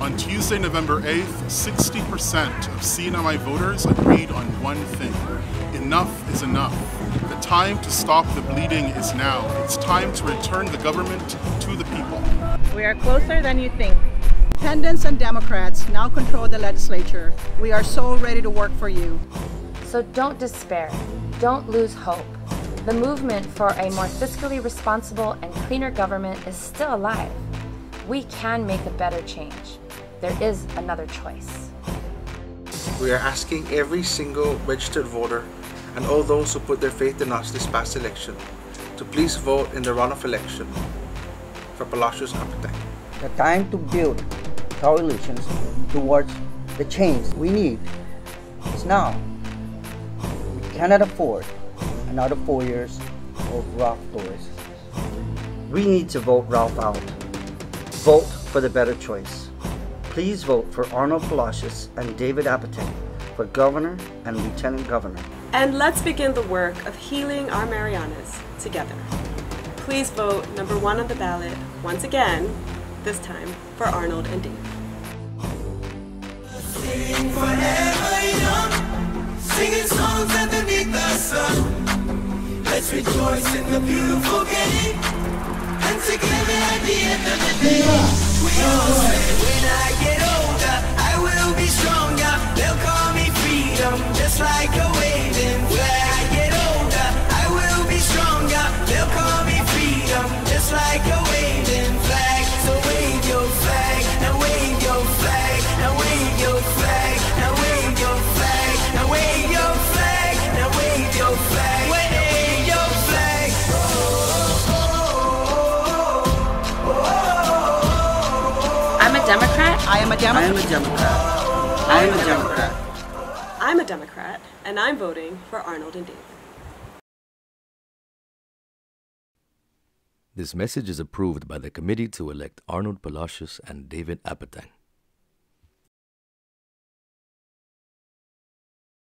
On Tuesday, November 8th, 60% of CNMI voters agreed on one thing. Enough is enough. The time to stop the bleeding is now. It's time to return the government to the people. We are closer than you think. Independents and Democrats now control the legislature. We are so ready to work for you. So don't despair. Don't lose hope. The movement for a more fiscally responsible and cleaner government is still alive. We can make a better change. There is another choice. We are asking every single registered voter and all those who put their faith in us this past election to please vote in the runoff election for Palacios Apatang. The time to build coalitions towards the change we need is now. We cannot afford another 4 years of rough doors. We need to vote Ralph out. Vote for the better choice. Please vote for Arnold Palacios and David Apatang for governor and lieutenant governor. And let's begin the work of healing our Marianas together. Please vote number 1 on the ballot once again, this time for Arnold and Dave. Sing forever young, singing songs underneath the sun. Let's rejoice in the beautiful game, and together at the end of the day, we all say, when I get older, I will be stronger. They'll call me freedom, just like a waving flag. When I get older, I will be stronger. They'll call me freedom, just like a waving flag. So wave your flag, now wave your flag, now wave your flag, now wave your flag, now wave your flag, now wave your flag, wave your flag. I'm a Democrat. I am a Democrat. I am a Democrat. I am a Democrat. I'm a Democrat, and I'm voting for Arnold and Dave. This message is approved by the committee to elect Arnold Palacios and David Apatang.